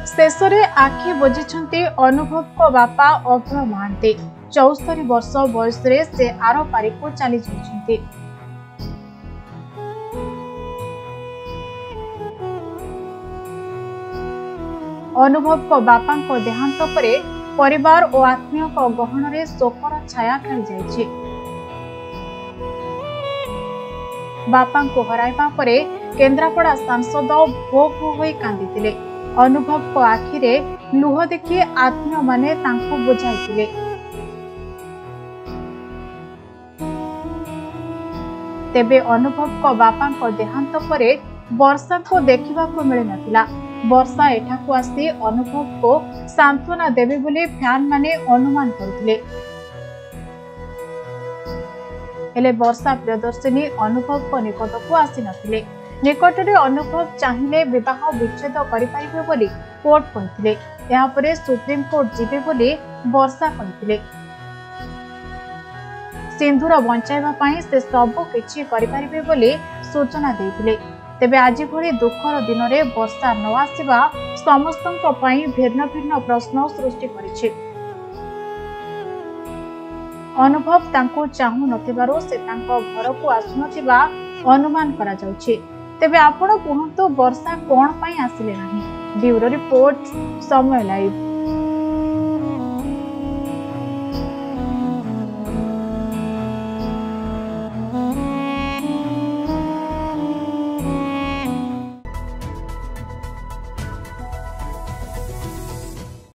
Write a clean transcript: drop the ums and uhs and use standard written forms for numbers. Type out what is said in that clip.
शेष में आखि बुझी अनुभव को बापा अभय महांती 74 वर्ष बयस से आर पारी को चली जाइछन्ति। अनुभव को बापा को देहांत परे परिवार और आत्मीय को गहन रे शोकर छाया खेली जाइछि। बापा को हराइबा परे केन्द्रापड़ा सांसद भो भो होई कांदितिले। अनुभव को आखिरे लुह देखि आत्मीय माने तांको बुझाइतिले। तेबे अनुभव को बापा को देहांत परे वर्षा को देखिबा को मिल नथिला। वर्षा एठाकू आसी अनुभव को सांत्वना देवे बोली फैन माने अनुमान करथिले। हेले वर्षा प्रियदर्शिनी अनुभव को निकट को आसी नथिले। निकटरे अनुभव चाहिए विवाह विच्छेद करिपारिबे बोली कोर्ट कहिथिले। एहा परे सुप्रीम कोर्ट जिबे बोली वर्षा कहिथिले। सिंधुर बंचाइबा पई से सब किछि करिपारिबे बोली सूचना देथिले। तेबे आज भली दुखर दिन में वर्षा न आसिबा समस्तंक पई भिन्न भिन्न प्रश्न सृष्टि करिछि। अनुभव तांको चाहू नथिबारो से तांको घर को आसु नथिबा अनुमान करा जाउछि। तेबे आपण कहंतु वर्षा कोन पई आसिले नाही। Bureau report Samay live.